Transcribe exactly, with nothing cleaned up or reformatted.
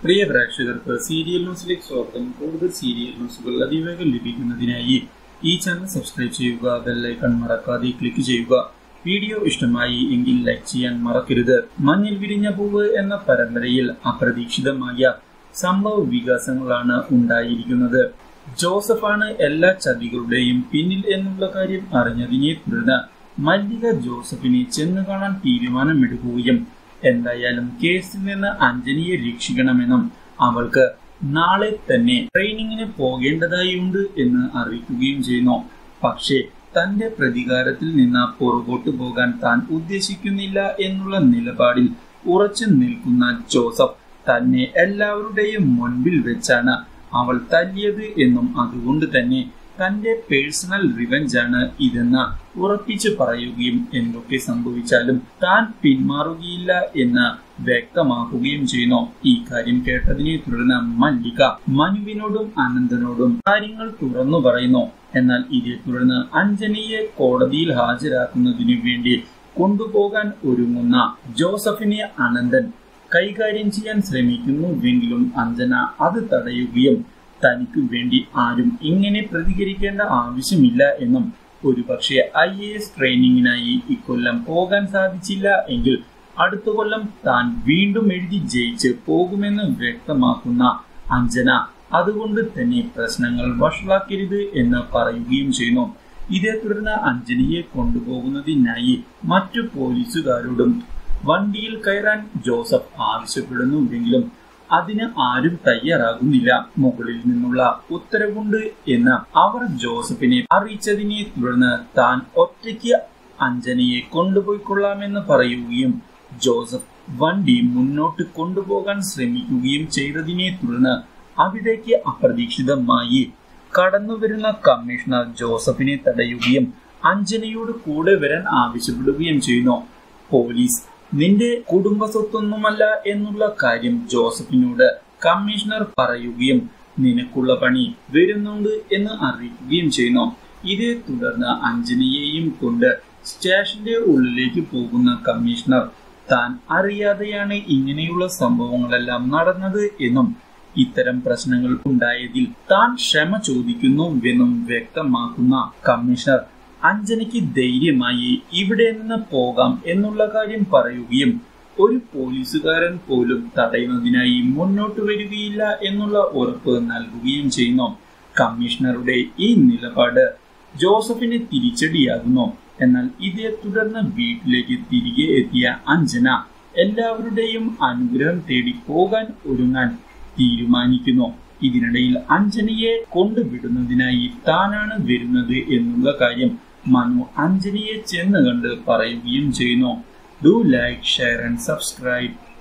പ്രിയ പ്രേക്ഷകർക്ക് സീരിയൽ ന്യൂസിലേക്ക് സ്വാഗതം. കൂടുതൽ സീരിയൽ ന്യൂസുകൾ അതിവേഗം ലഭിക്കുന്നതിനായി ഈ ചാനൽ സബ്സ്ക്രൈബ് ചെയ്യുക, ബെല്ലൈക്കൺ മറക്കാതെ ക്ലിക്ക് ചെയ്യുക. വീഡിയോ ഇഷ്ടമായി എങ്കിൽ ലൈക്ക് ചെയ്യാൻ മറക്കരുത്. മഞ്ഞിൽ വിരിഞ്ഞ പൂവ് എന്ന പരമ്പരയിൽ അപ്രതീക്ഷിതമായ സംഭവ വികാസങ്ങളാണ് ഉണ്ടായിരിക്കുന്നത്. ജോസഫാണ് എല്ലാ ചതികളുടെയും പിന്നിൽ എന്നുള്ള കാര്യം അറിഞ്ഞതിനെ തുടർന്ന് മല്ലിക ജോസഫിനെ ചെന്ന് കാണാൻ തീരുമാനമെടുക്കുകയും എന്തായാലും കേസിൽ നിന്ന് അഞ്ജനിയെ രക്ഷിക്കണമെന്നും അവൾക്ക് നാളെ തന്നെ ട്രെയിനിങ്ങിന് പോകേണ്ടതായുണ്ട് എന്ന് അറിയിക്കുകയും ചെയ്യുന്നു. പക്ഷേ തന്റെ പ്രതികാരത്തിൽ നിന്ന് പുറകോട്ട് പോകാൻ താൻ ഉദ്ദേശിക്കുന്നില്ല എന്നുള്ള നിലപാടിൽ ഉറച്ചു നിൽക്കുന്ന ജോസഫ് തന്നെ എല്ലാവരുടെയും മുൻപിൽ വെച്ചാണ് അവൾ തല്ലിയത് എന്നും അതുകൊണ്ട് തന്നെ തന്റെ പേഴ്സണൽ റിവെഞ്ചാണ് ഇതെന്ന് ഉറപ്പിച്ചു പറയുകയും എന്തൊക്കെ സംഭവിച്ചാലും താൻ പിന്മാറുകയില്ല എന്ന് വ്യക്തമാക്കുകയും ചെയ്യുന്നു. ഈ കാര്യം കേട്ടതിനെ തുടർന്ന് മല്ലിക മനുവിനോടും അനന്തനോടും കാര്യങ്ങൾ തുറന്നു പറയുന്നു. എന്നാൽ ഇതേ തുടർന്ന് അഞ്ജനിയെ കോടതിയിൽ ഹാജരാക്കുന്നതിനു വേണ്ടി കൊണ്ടുപോകാൻ ഒരുങ്ങുന്ന ജോസഫിനെ അനന്തൻ കൈകാര്യം ചെയ്യാൻ ശ്രമിക്കുന്നുവെങ്കിലും അഞ്ജന അത് തടയുകയും തനിക്ക് വേണ്ടി ആരും ഇങ്ങനെ പ്രതികരിക്കേണ്ട ആവശ്യമില്ല എന്നും ഒരുപക്ഷെ ഐ എ എസ് ട്രെയിനിങ്ങിനായി ഇക്കൊല്ലം പോകാൻ സാധിച്ചില്ല എങ്കിൽ അടുത്ത കൊല്ലം താൻ വീണ്ടും എഴുതി ജയിച്ച് പോകുമെന്ന് വ്യക്തമാക്കുന്ന അഞ്ജന അതുകൊണ്ട് തന്നെ പ്രശ്നങ്ങൾ വഷളാക്കരുത് എന്ന് പറയുകയും ചെയ്യുന്നു. ഇതേ തുടർന്ന് അഞ്ജനയെ കൊണ്ടുപോകുന്നതിനായി മറ്റു പോലീസുകാരോടും വണ്ടിയിൽ കയറാൻ ജോസഫ് ആവശ്യപ്പെടുന്നുവെങ്കിലും അതിന് ആരും തയ്യാറാകുന്നില്ല. മുകളിൽ നിന്നുള്ള ഉത്തരവുണ്ട് എന്ന് അവർ ജോസഫിനെ അറിയിച്ചതിനെ തുടർന്ന് താൻ ഒറ്റയ്ക്ക് അഞ്ജനയെ കൊണ്ടുപോയിക്കൊള്ളാമെന്ന് പറയുകയും ജോസഫ് വണ്ടി മുന്നോട്ട് കൊണ്ടുപോകാൻ ശ്രമിക്കുകയും ചെയ്തതിനെ തുടർന്ന് അവിടേക്ക് അപ്രതീക്ഷിതമായി കടന്നുവരുന്ന കമ്മീഷണർ ജോസഫിനെ തടയുകയും അഞ്ജനയോട് കൂടെ വരാൻ ആവശ്യപ്പെടുകയും ചെയ്യുന്നു. പോലീസ് നിന്റെ കുടുംബ സ്വത്തൊന്നുമല്ല എന്നുള്ള കാര്യം ജോസഫിനോട് കമ്മീഷണർ പറയുകയും നിനക്കുള്ള പണി വരുന്നുണ്ട് എന്ന് അറിയിക്കുകയും ചെയ്യുന്നു. ഇതേ തുടർന്ന് അഞ്ജനയെയും കൊണ്ട് സ്റ്റേഷന്റെ ഉള്ളിലേക്ക് പോകുന്ന കമ്മീഷണർ താൻ അറിയാതെയാണ് ഇങ്ങനെയുള്ള സംഭവങ്ങളെല്ലാം നടന്നത് എന്നും ഇത്തരം പ്രശ്നങ്ങൾ ഉണ്ടായതിൽ താൻ ക്ഷമ ചോദിക്കുന്നുവെന്നും വ്യക്തമാക്കുന്ന കമ്മീഷണർ അഞ്ജനയ്ക്ക് ധൈര്യമായി ഇവിടെ നിന്ന് പോകാം എന്നുള്ള കാര്യം പറയുകയും ഒരു പോലീസുകാരൻ പോലും തടയുന്നതിനായി മുന്നോട്ട് വരികയില്ല എന്നുള്ള ഉറപ്പ് നൽകുകയും ചെയ്യുന്നു. കമ്മീഷണറുടെ ഈ നിലപാട് ജോസഫിന് തിരിച്ചടിയാകുന്നു. എന്നാൽ ഇതേ തുടർന്ന് വീട്ടിലേക്ക് തിരികെ എത്തിയ അഞ്ജന എല്ലാവരുടെയും അനുഗ്രഹം തേടി പോകാൻ ഒരുങ്ങാൻ തീരുമാനിക്കുന്നു. ഇതിനിടയിൽ അഞ്ജനയെ കൊണ്ടുവിടുന്നതിനായി താനാണ് വരുന്നത് എന്നുള്ള കാര്യം മനു അഞ്ജനയെ ചെന്ന് കണ്ട് പറയുകയും ചെയ്യുന്നു. Do like, share and subscribe.